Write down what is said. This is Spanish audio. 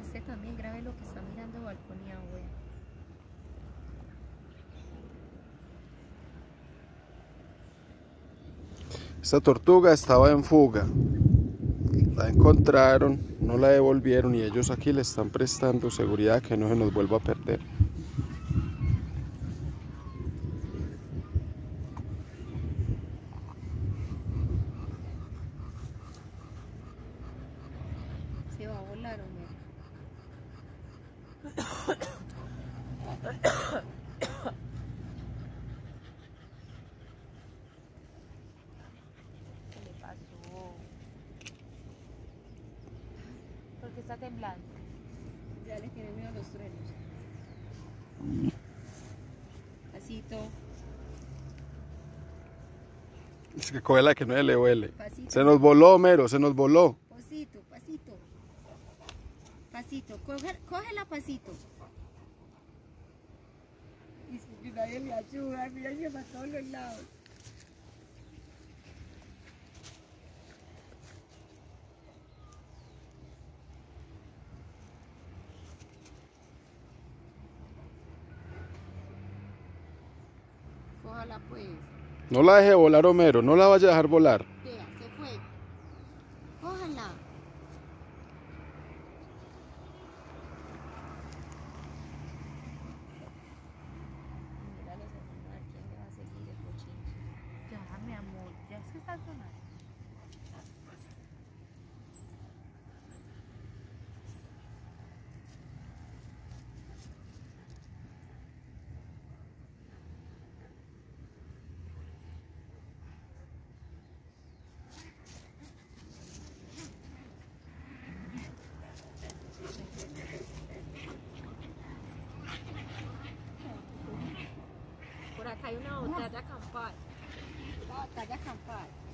usted también grabe lo que está mirando balconeado, güey. Esta tortuga estaba en fuga. La encontraron, no la devolvieron y ellos aquí le están prestando seguridad que no se nos vuelva a perder. Se va a volar, hombre. ¿Qué le pasó? ¿Por qué está temblando? Ya le tienen miedo a los truenos. Pasito. Es que coge la que no le huele. Pasito. Se nos voló, Homero, se nos voló. Pasito, pasito. Pasito, cógela pasito. Y si nadie le ayuda, mira, se va a todos los lados. Cójala pues. No la deje volar, Homero, no la vaya a dejar volar. Vea, se fue. Cójala. Mira los animales, ¿quién le va a seguir el cochinche? Ya, mi amor, ya es que está sonando. Por acá hay una batalla campal. Una batalla campal.